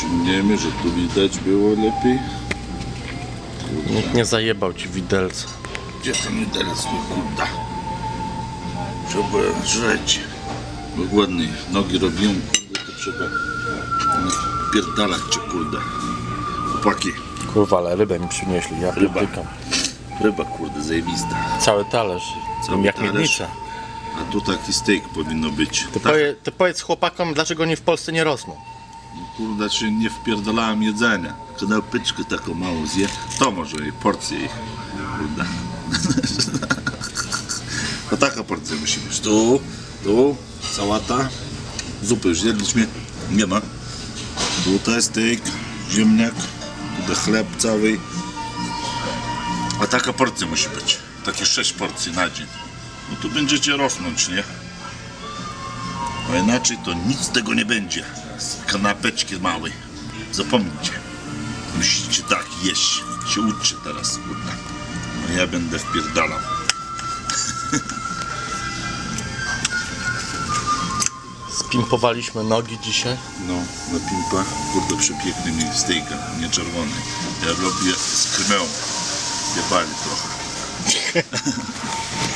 Przyciągniemy, że tu widać było lepiej. Nikt nie zajebał ci widelca. Gdzie ten widelec mi kurda? Trzeba żreć. Bo głodny nogi robią, kurde, to trzeba pierdalać cię, kurde. Chłopaki, Kurwa, ale rybę mi przynieśli, ja Ryba. pierdykam. ryba, kurde, zajebista. Cały talerz, Cały jak talerz. miednica. A tu taki steak powinno być. Ty powiedz chłopakom, dlaczego oni w Polsce nie rosną. Kurde, czy nie wpierdalałem jedzenia. Kanapeczkę taką małą zje, to może i porcję ich. Kurde. No taka porcja musi być. Tu, sałata. Zupy już jedliśmy, nie ma. Tutaj steak, ziemniak, tutaj chleb cały. A taka porcja musi być. Takie 6 porcji na dzień. No tu będziecie rosnąć, nie? Bo inaczej to nic z tego nie będzie. Kanapeczki małe. Zapomnijcie. Musicie tak jeść. Się uczcie teraz, kurde. No ja będę wpierdalał. Spimpowaliśmy nogi dzisiaj. No, na pimpa. Kurde, przepiękny mi steaka, nie czerwony. Ja robię z krwią. Zjebali trochę.